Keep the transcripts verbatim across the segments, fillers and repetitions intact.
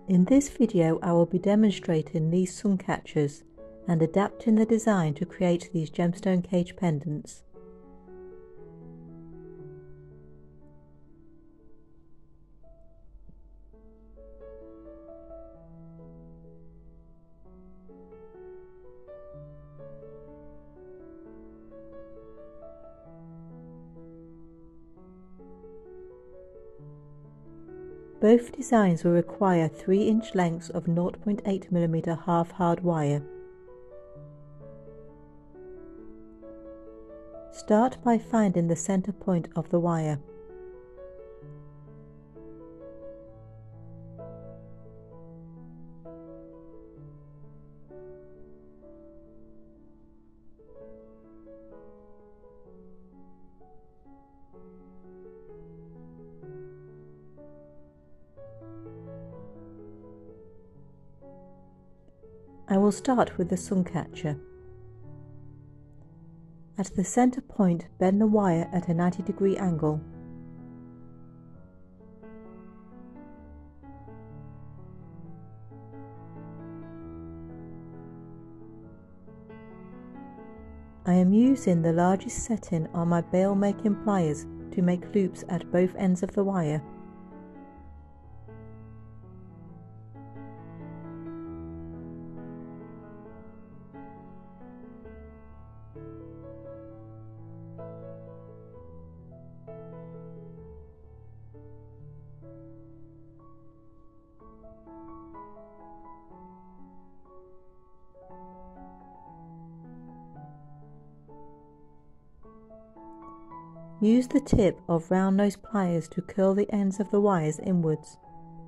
In this video I will be demonstrating these sun catchers and adapting the design to create these gemstone cage pendants. Both designs will require three inch lengths of zero point eight millimeter half hard wire. Start by finding the center point of the wire. I will start with the sun catcher. At the center point, bend the wire at a ninety degree angle. I am using the largest setting on my bail making pliers to make loops at both ends of the wire. Use the tip of round nose pliers to curl the ends of the wires inwards.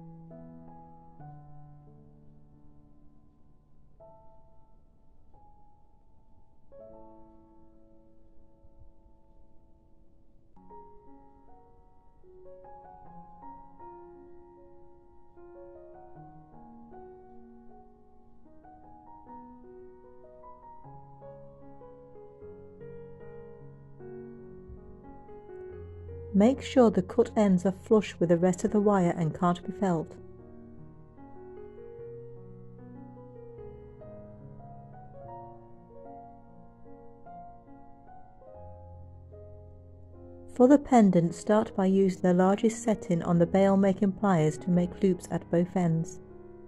Make sure the cut ends are flush with the rest of the wire and can't be felt. For the pendant, start by using the largest setting on the bail making pliers to make loops at both ends.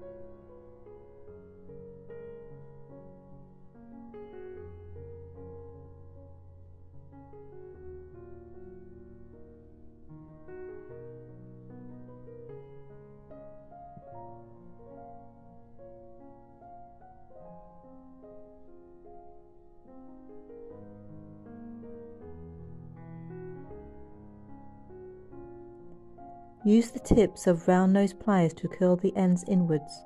Use the tips of round nose pliers to curl the ends inwards.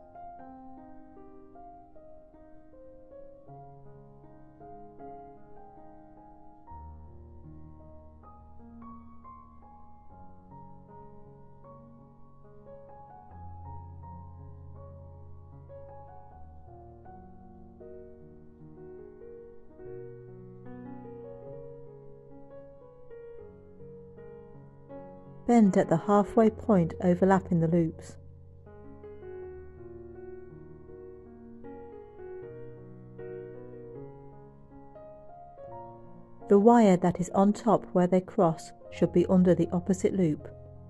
Bend at the halfway point, overlapping the loops. The wire that is on top where they cross should be under the opposite loop.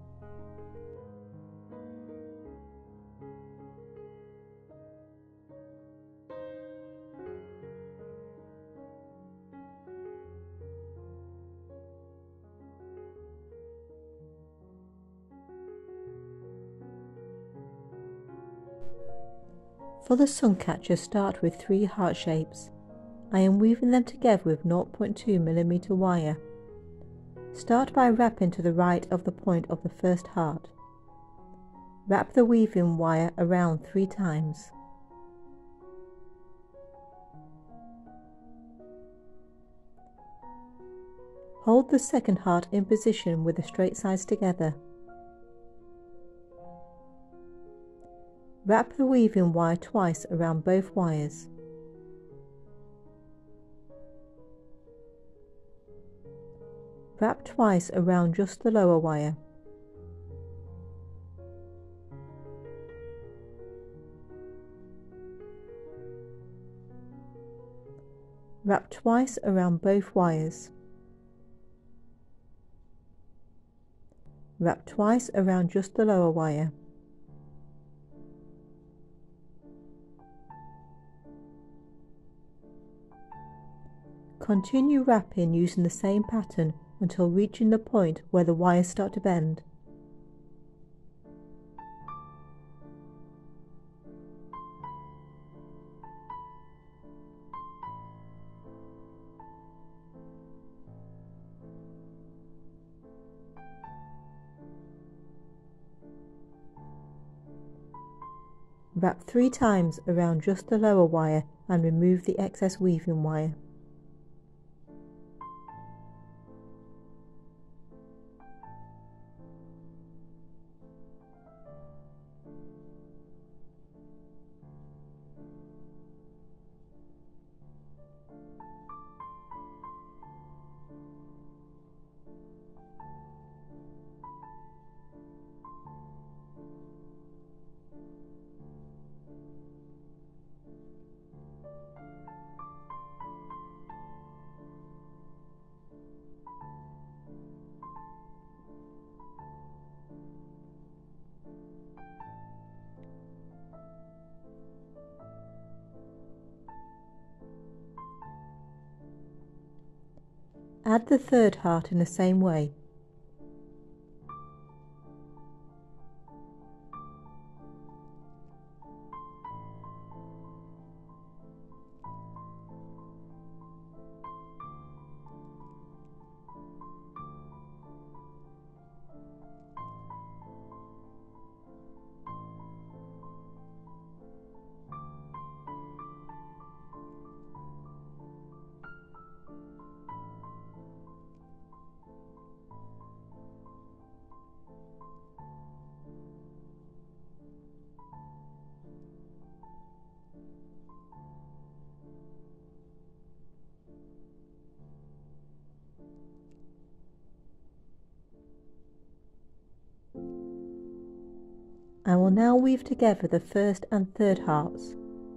For the sun catcher, start with three heart shapes. I am weaving them together with zero point two millimeter wire. Start by wrapping to the right of the point of the first heart. Wrap the weaving wire around three times. Hold the second heart in position with the straight sides together. Wrap the weaving wire twice around both wires. Wrap twice around just the lower wire. Wrap twice around both wires. Wrap twice around just the lower wire. Continue wrapping using the same pattern until reaching the point where the wires start to bend. Wrap three times around just the lower wire and remove the excess weaving wire. Add the third heart in the same way. I will now weave together the first and third hearts.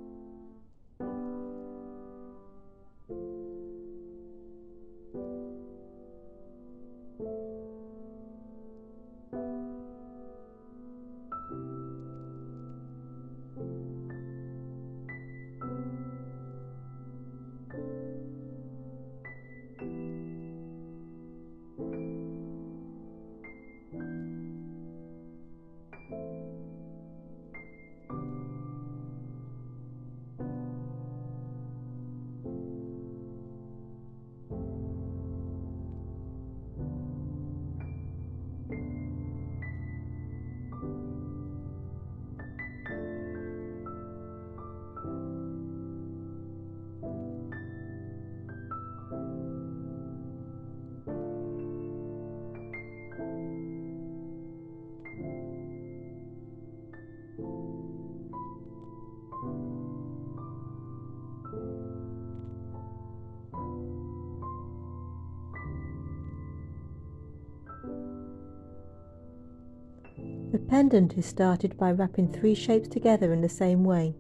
The pendant is started by wrapping three shapes together in the same way.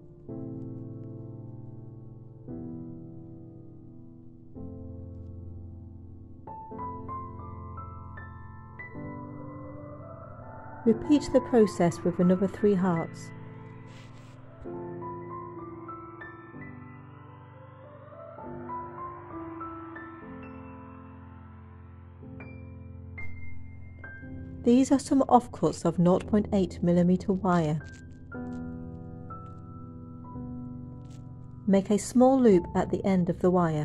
Repeat the process with another three hearts. These are some offcuts of zero point eight millimeter wire. Make a small loop at the end of the wire.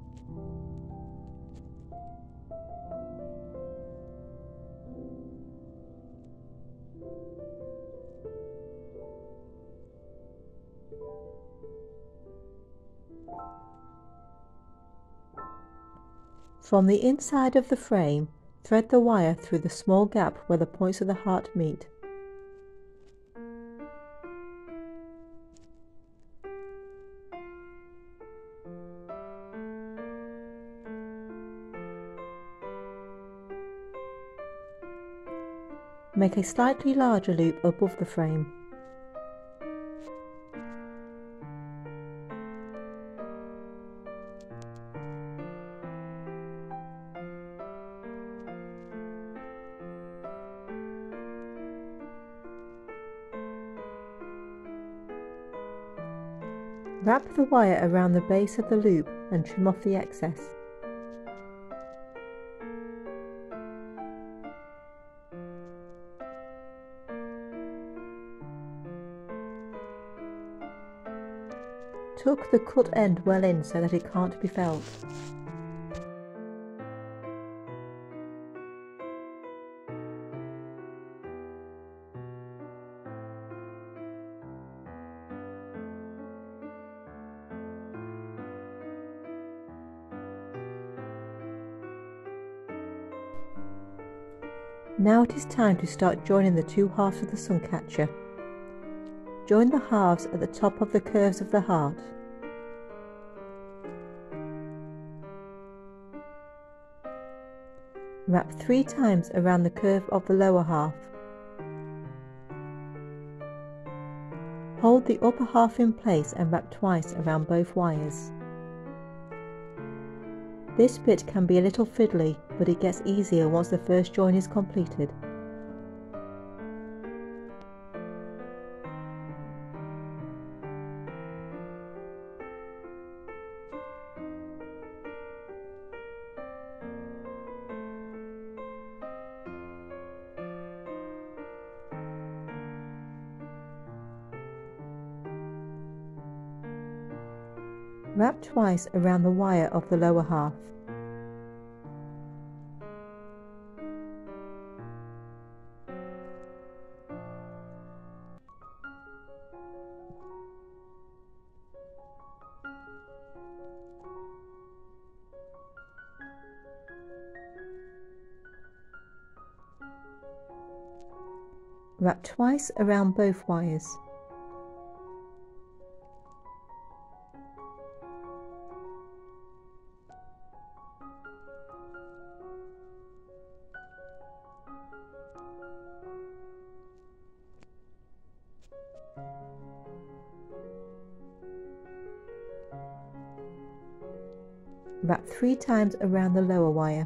From the inside of the frame, thread the wire through the small gap where the points of the heart meet. Make a slightly larger loop above the frame. Wrap the wire around the base of the loop and trim off the excess. Tuck the cut end well in so that it can't be felt. Now it is time to start joining the two halves of the suncatcher. Join the halves at the top of the curves of the heart. Wrap three times around the curve of the lower half. Hold the upper half in place and wrap twice around both wires. This bit can be a little fiddly, but it gets easier once the first join is completed. Wrap twice around the wire of the lower half. Wrap twice around both wires. Wrap three times around the lower wire.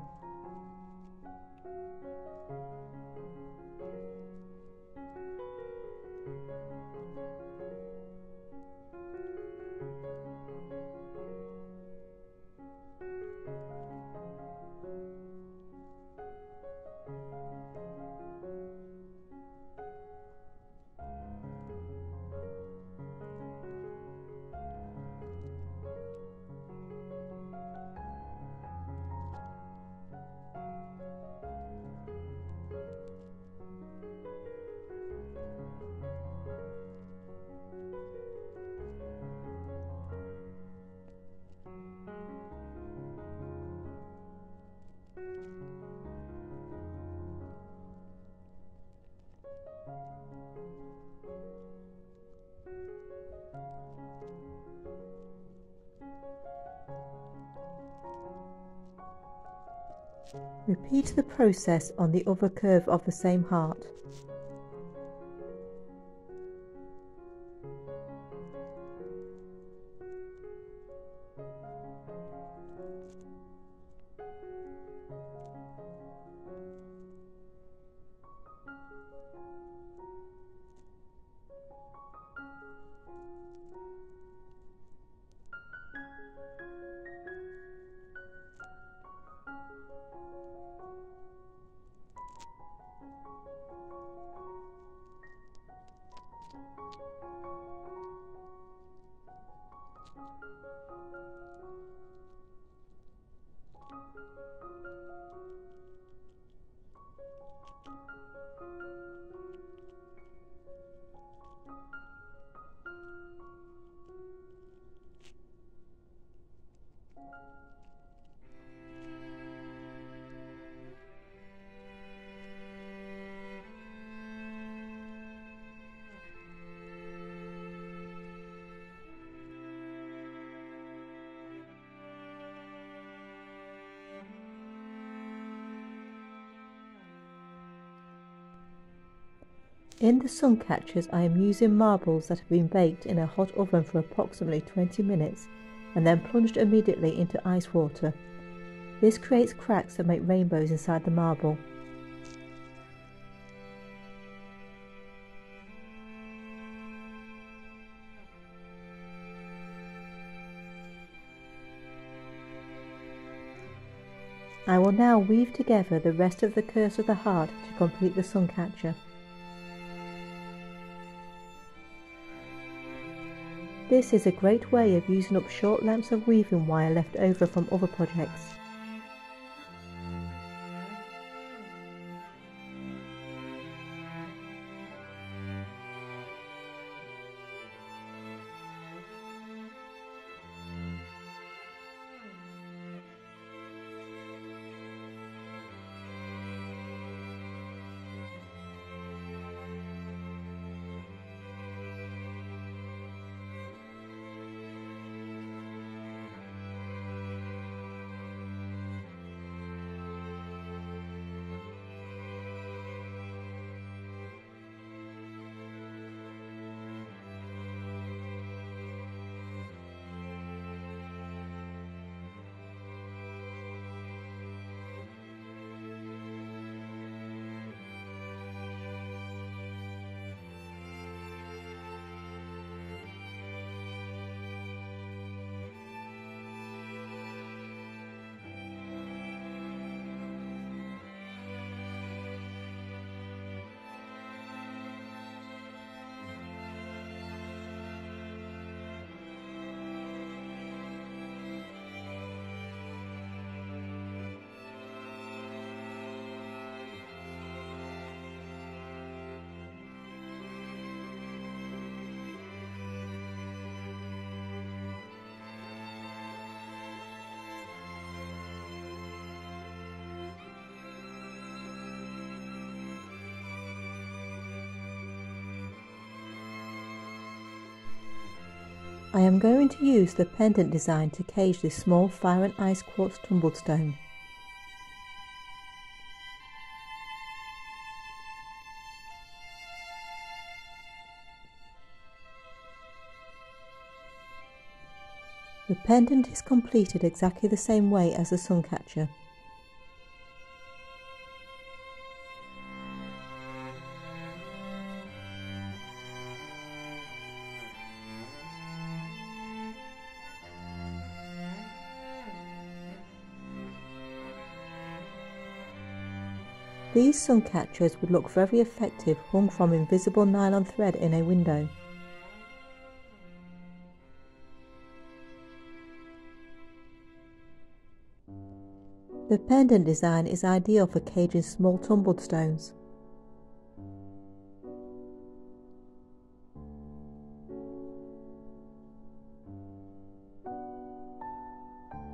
Repeat the process on the other curve of the same heart. In the suncatchers, I am using marbles that have been baked in a hot oven for approximately twenty minutes and then plunged immediately into ice water. This creates cracks that make rainbows inside the marble. I will now weave together the rest of the curse of the heart to complete the suncatcher. This is a great way of using up short lengths of weaving wire left over from other projects. I am going to use the pendant design to cage this small fire and ice quartz tumbled stone. The pendant is completed exactly the same way as the suncatcher. These suncatchers would look very effective hung from invisible nylon thread in a window. The pendant design is ideal for caging small tumbled stones.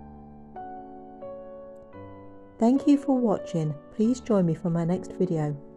Thank you for watching. Please join me for my next video.